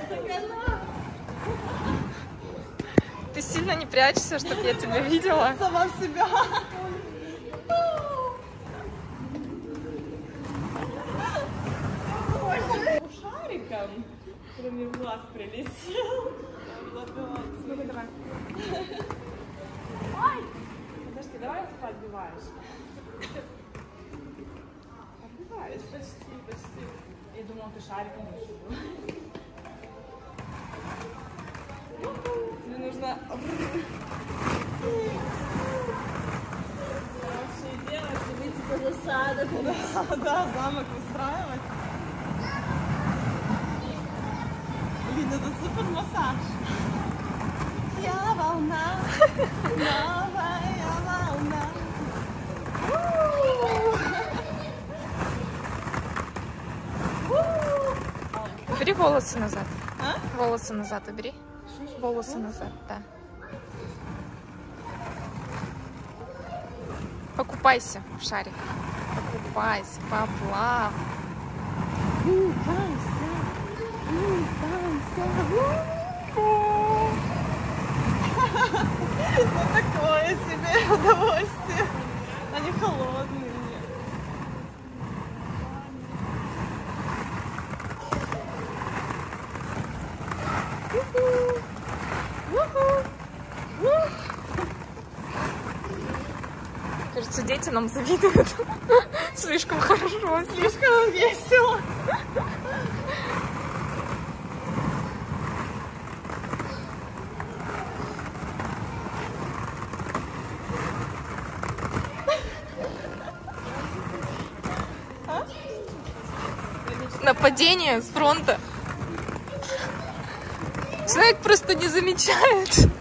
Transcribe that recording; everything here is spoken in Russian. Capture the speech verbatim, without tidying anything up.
Ты сильно не прячешься, чтобы я тебя видела. Сама в себя. Шариком, кроме глаз, прилетел. Ну-ка, давай. Ай! Подожди, давай подбиваешь. Подбиваешь, почти, почти. Я думала, ты шариком решила. Тебе нужно вообще делать, тебе типа засада. Да, да, замок устраивать. Блин, это супер массаж. Я волна, новая волна. Убери волосы назад. А? Волосы назад убери. Волосы назад, да. Покупайся в шарик. Покупайся, поплав. Купайся, купайся. Ну такое себе удовольствие. Они холодные. Кажется, дети нам завидуют. Слишком хорошо, Слишком весело. Нападение с фронта. Человек просто не замечает.